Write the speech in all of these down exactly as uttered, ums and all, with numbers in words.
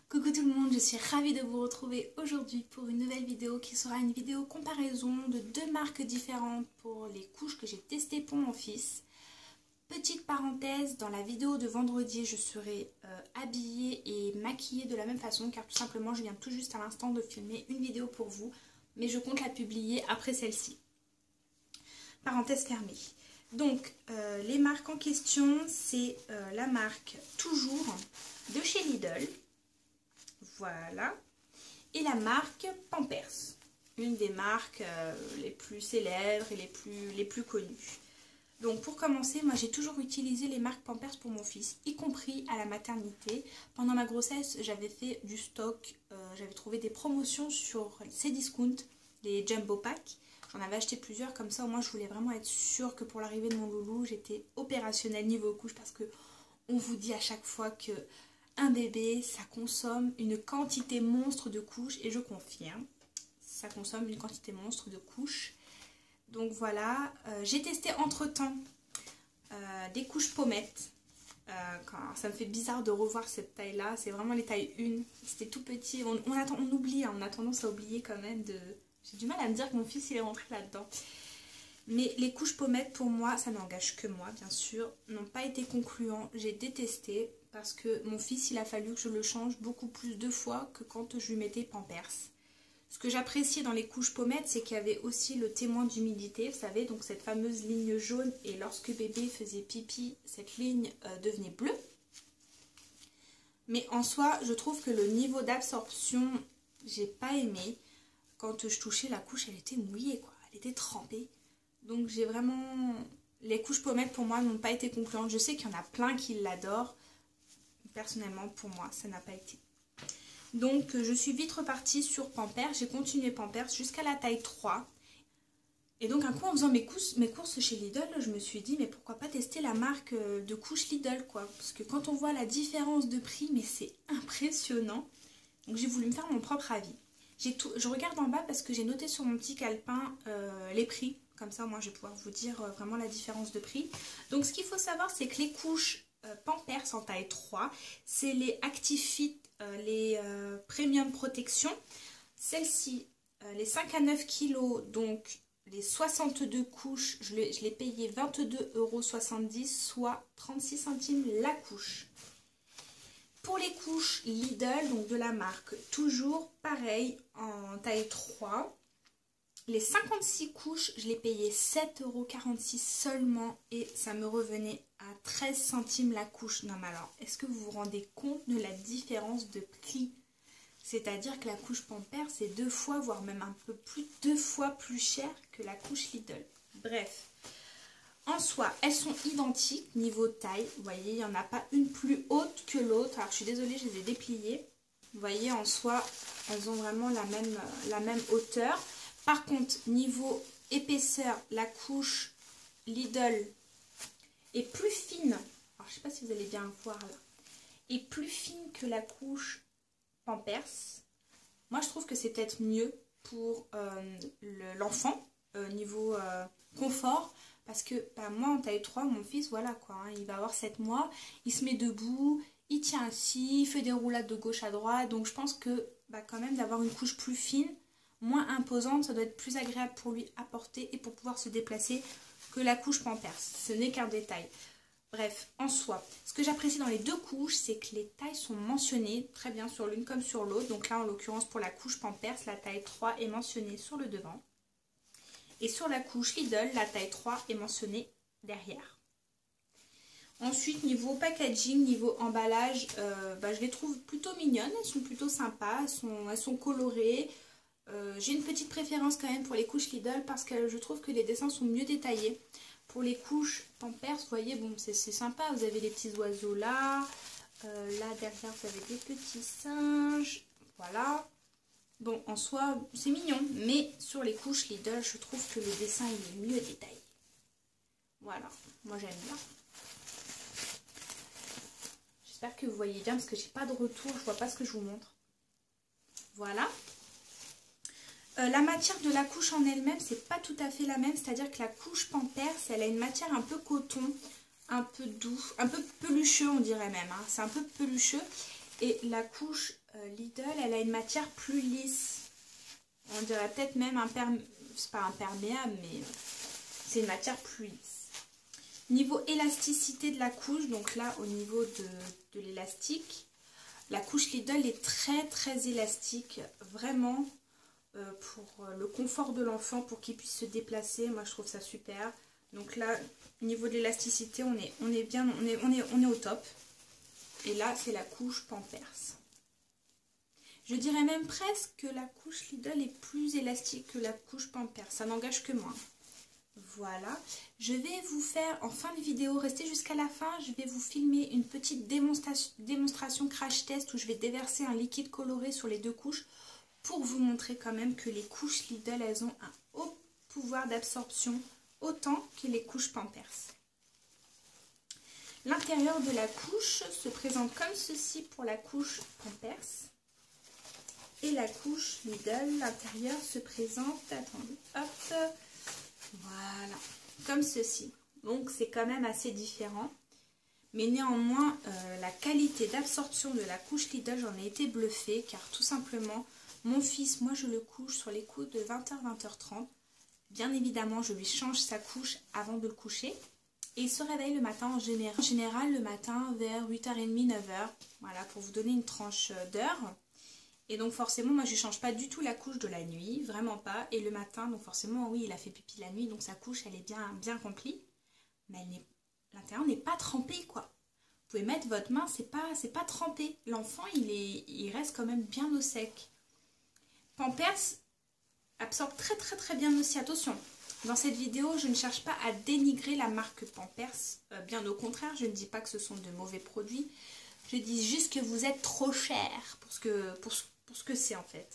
Coucou tout le monde, je suis ravie de vous retrouver aujourd'hui pour une nouvelle vidéo qui sera une vidéo comparaison de deux marques différentes pour les couches que j'ai testées pour mon fils. Petite parenthèse, dans la vidéo de vendredi, je serai euh, habillée et maquillée de la même façon car tout simplement je viens tout juste à l'instant de filmer une vidéo pour vous, mais je compte la publier après celle-ci. Parenthèse fermée. Donc euh, les marques en question, c'est euh, la marque Toujours de chez Lidl. Voilà. Et la marque Pampers. Une des marques euh, les plus célèbres et les plus, les plus connues. Donc pour commencer, moi j'ai toujours utilisé les marques Pampers pour mon fils, y compris à la maternité. Pendant ma grossesse, j'avais fait du stock, euh, j'avais trouvé des promotions sur Cdiscount, les Jumbo Pack. J'en avais acheté plusieurs, comme ça au moins je voulais vraiment être sûre que pour l'arrivée de mon loulou, j'étais opérationnelle niveau couche parce que on vous dit à chaque fois que un bébé, ça consomme une quantité monstre de couches et je confirme, ça consomme une quantité monstre de couches. Donc voilà, euh, j'ai testé entre temps euh, des couches pommettes. Euh, quand, ça me fait bizarre de revoir cette taille là, c'est vraiment les tailles un, c'était tout petit, on, on, attend, on oublie, hein, on a tendance à oublier quand même de... J'ai du mal à me dire que mon fils il est rentré là-dedans. Mais les couches pommettes pour moi, ça n'engage que moi bien sûr, n'ont pas été concluants, j'ai détesté parce que mon fils il a fallu que je le change beaucoup plus de fois que quand je lui mettais Pampers. Ce que j'appréciais dans les couches pommettes, c'est qu'il y avait aussi le témoin d'humidité, vous savez, donc cette fameuse ligne jaune, et lorsque bébé faisait pipi, cette ligne euh, devenait bleue. Mais en soi, je trouve que le niveau d'absorption, j'ai pas aimé. Quand je touchais la couche, elle était mouillée, quoi, elle était trempée. Donc j'ai vraiment... Les couches pommettes pour moi n'ont pas été concluantes. Je sais qu'il y en a plein qui l'adorent. Personnellement, pour moi, ça n'a pas été. Donc je suis vite repartie sur Pampers. J'ai continué Pampers jusqu'à la taille trois. Et donc un coup en faisant mes courses, mes courses chez Lidl, je me suis dit mais pourquoi pas tester la marque de couches Lidl quoi. Parce que quand on voit la différence de prix, mais c'est impressionnant. Donc j'ai voulu me faire mon propre avis. Tout, je regarde en bas parce que j'ai noté sur mon petit calepin euh, les prix. Comme ça, moi, je vais pouvoir vous dire euh, vraiment la différence de prix. Donc, ce qu'il faut savoir, c'est que les couches euh, Pampers en taille trois, c'est les Actifit, euh, les euh, Premium Protection. Celles-ci, euh, les cinq à neuf kilos, donc les soixante-deux couches, je l'ai je l'ai payé vingt-deux euros soixante-dix, soit trente-six centimes la couche. Pour les couches Lidl, donc de la marque Toujours, pareil, en taille trois. Les cinquante-six couches, je les payais sept euros quarante-six seulement et ça me revenait à treize centimes la couche. Non mais alors, est-ce que vous vous rendez compte de la différence de prix? C'est-à-dire que la couche Pampers, c'est deux fois, voire même un peu plus, deux fois plus cher que la couche Lidl. Bref. En soi, elles sont identiques niveau taille. Vous voyez, il n'y en a pas une plus haute que l'autre. Alors, je suis désolée, je les ai dépliées. Vous voyez, en soi, elles ont vraiment la même, la même hauteur. Par contre, niveau épaisseur, la couche Lidl est plus fine. Alors, je ne sais pas si vous allez bien le voir là. Est plus fine que la couche Pampers. Moi, je trouve que c'est peut-être mieux pour euh, l'enfant, euh, niveau euh, confort. Parce que bah, moi, en taille trois, mon fils, voilà quoi, hein, il va avoir sept mois, il se met debout, il tient assis, il fait des roulades de gauche à droite. Donc je pense que bah, quand même d'avoir une couche plus fine, moins imposante, ça doit être plus agréable pour lui à porter et pour pouvoir se déplacer que la couche Pampers. Ce n'est qu'un détail. Bref, en soi, ce que j'apprécie dans les deux couches, c'est que les tailles sont mentionnées très bien sur l'une comme sur l'autre. Donc là, en l'occurrence, pour la couche Pampers, la taille trois est mentionnée sur le devant. Et sur la couche Lidl, la taille trois est mentionnée derrière. Ensuite, niveau packaging, niveau emballage, euh, bah, je les trouve plutôt mignonnes. Elles sont plutôt sympas, elles sont, elles sont colorées. Euh, J'ai une petite préférence quand même pour les couches Lidl parce que je trouve que les dessins sont mieux détaillés. Pour les couches Pampers, vous voyez, bon, c'est sympa. Vous avez les petits oiseaux là. Euh, là, derrière, vous avez des petits singes. Voilà. Bon, en soi, c'est mignon, mais sur les couches Lidl, je trouve que le dessin il est mieux détaillé. Voilà, moi j'aime bien. J'espère que vous voyez bien, parce que j'ai pas de retour, je vois pas ce que je vous montre. Voilà. Euh, la matière de la couche en elle-même, c'est pas tout à fait la même, c'est-à-dire que la couche Pampers, elle a une matière un peu coton, un peu doux, un peu pelucheux on dirait même, hein. C'est un peu pelucheux. Et la couche euh, Lidl, elle a une matière plus lisse. On dirait peut-être même imperméable, c'est pas imperméable, mais c'est une matière plus lisse. Niveau élasticité de la couche, donc là au niveau de, de l'élastique, la couche Lidl est très très élastique, vraiment euh, pour le confort de l'enfant, pour qu'il puisse se déplacer. Moi je trouve ça super. Donc là, au niveau de l'élasticité, on est, on est bien, on est, on est, on est au top. Et là, c'est la couche Pampers. Je dirais même presque que la couche Lidl est plus élastique que la couche Pampers. Ça n'engage que moi. Voilà. Je vais vous faire, en fin de vidéo, restez jusqu'à la fin, je vais vous filmer une petite démonstration, démonstration crash test où je vais déverser un liquide coloré sur les deux couches pour vous montrer quand même que les couches Lidl, elles ont un haut pouvoir d'absorption autant que les couches Pampers. L'intérieur de la couche se présente comme ceci pour la couche Pampers. Et la couche Lidl, l'intérieur se présente, attendez, hop, voilà, comme ceci. Donc c'est quand même assez différent. Mais néanmoins, euh, la qualité d'absorption de la couche Lidl, j'en ai été bluffée. Car tout simplement, mon fils, moi je le couche sur les coups de vingt heures, vingt heures trente. Bien évidemment, je lui change sa couche avant de le coucher. Et il se réveille le matin en général. En général, le matin vers huit heures trente, neuf heures. Voilà, pour vous donner une tranche d'heure. Et donc forcément, moi je ne change pas du tout la couche de la nuit. Vraiment pas. Et le matin, donc forcément, oui, il a fait pipi la nuit. Donc sa couche, elle est bien, bien remplie. Mais l'intérieur n'est pas trempé, quoi. Vous pouvez mettre votre main, c'est pas, c'est pas trempé. L'enfant, il, est, il reste quand même bien au sec. Pampers absorbe très très très bien aussi. Attention, dans cette vidéo, je ne cherche pas à dénigrer la marque Pampers. Euh, bien au contraire, je ne dis pas que ce sont de mauvais produits. Je dis juste que vous êtes trop cher pour ce que, pour ce, pour ce que c'est en fait.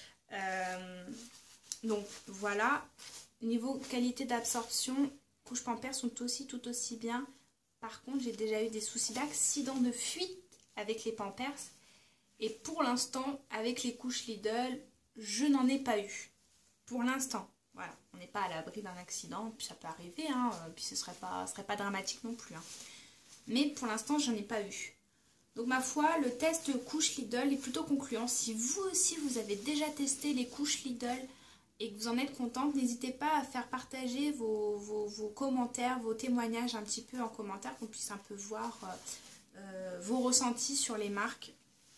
Euh, donc voilà, niveau qualité d'absorption, couches Pampers sont aussi tout aussi bien. Par contre, j'ai déjà eu des soucis d'accident de fuite avec les Pampers. Et pour l'instant, avec les couches Lidl, je n'en ai pas eu. Pour l'instant, voilà, on n'est pas à l'abri d'un accident, puis ça peut arriver, hein, puis ce ne serait pas, serait pas dramatique non plus. Hein. Mais pour l'instant, j'en ai pas eu. Donc ma foi, le test couche Lidl est plutôt concluant. Si vous aussi, vous avez déjà testé les couches Lidl et que vous en êtes contente, n'hésitez pas à faire partager vos, vos, vos commentaires, vos témoignages un petit peu en commentaire, qu'on puisse un peu voir euh, euh, vos ressentis sur les marques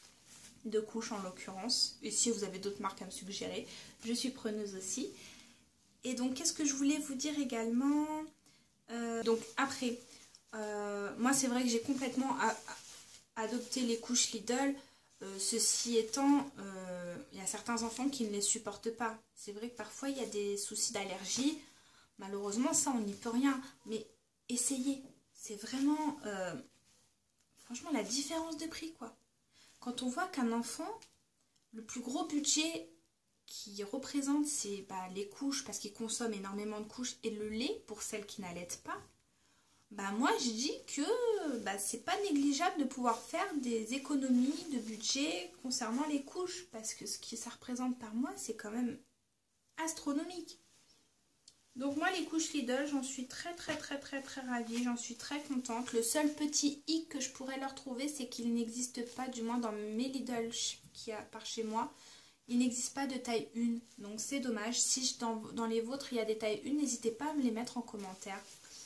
de couches en l'occurrence. Et si vous avez d'autres marques à me suggérer, je suis preneuse aussi. Et donc, qu'est-ce que je voulais vous dire également euh, Donc après, euh, moi c'est vrai que j'ai complètement a, a, adopté les couches Lidl. Euh, ceci étant, euh, il y a certains enfants qui ne les supportent pas. C'est vrai que parfois il y a des soucis d'allergie. Malheureusement, ça on n'y peut rien. Mais essayez. C'est vraiment, euh, franchement, la différence de prix, quoi. Quand on voit qu'un enfant, le plus gros budget qui représente, c'est bah, les couches, parce qu'il consomme énormément de couches, et le lait pour celles qui n'allaitent pas, bah, moi je dis que bah, c'est pas négligeable de pouvoir faire des économies de budget concernant les couches, parce que ce que ça représente par mois, c'est quand même astronomique. Donc moi les couches Lidl, j'en suis très très très très très ravie, j'en suis très contente. Le seul petit hic que je pourrais leur trouver, c'est qu'il n'existe pas, du moins dans mes Lidl qui a par chez moi, il n'existe pas de taille un. Donc c'est dommage. Si dans, dans les vôtres il y a des tailles un, n'hésitez pas à me les mettre en commentaire.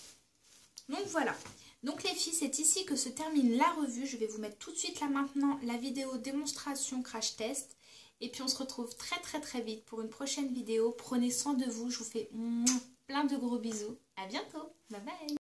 Donc voilà. Donc les filles, c'est ici que se termine la revue. Je vais vous mettre tout de suite là maintenant la vidéo démonstration crash test. Et puis on se retrouve très très très vite pour une prochaine vidéo. Prenez soin de vous. Je vous fais plein de gros bisous. À bientôt. Bye bye.